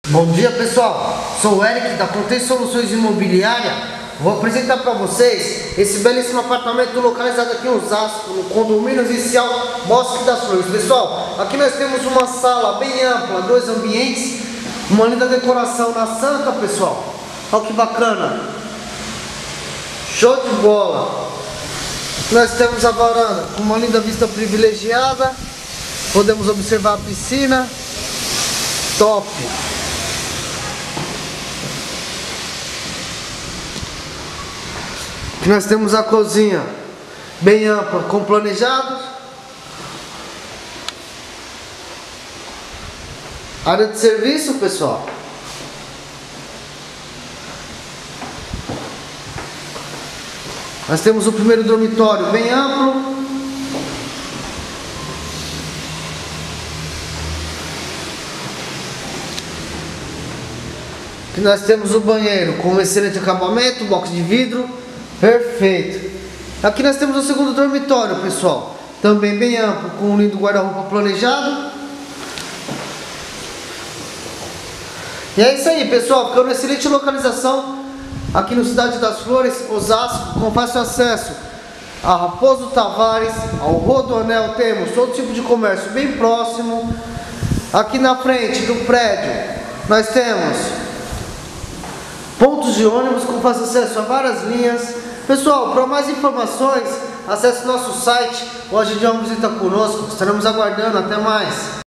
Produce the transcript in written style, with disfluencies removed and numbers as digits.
Bom dia, pessoal, sou o Eric da Contei Soluções Imobiliária. Vou apresentar para vocês esse belíssimo apartamento localizado aqui em Osasco, no condomínio residencial Bosque das Flores. Pessoal, aqui nós temos uma sala bem ampla, 2 ambientes, uma linda decoração na santa, pessoal. Olha que bacana, show de bola. Nós temos a varanda com uma linda vista privilegiada, podemos observar a piscina, top. Aqui nós temos a cozinha bem ampla, com planejado. Área de serviço, pessoal. Nós temos o primeiro dormitório bem amplo. Aqui nós temos o banheiro com um excelente acabamento, box de vidro. Perfeito. Aqui nós temos o segundo dormitório, pessoal. Também bem amplo, com um lindo guarda-roupa planejado. E é isso aí, pessoal. Ficando uma excelente localização aqui no Cidade das Flores, Osasco, com fácil acesso a Raposo Tavares, ao Rodoanel. Temos todo tipo de comércio bem próximo. Aqui na frente do prédio nós temos pontos de ônibus com fácil acesso a várias linhas. Pessoal, para mais informações, acesse nosso site ou agende uma visita conosco. Estaremos aguardando. Até mais.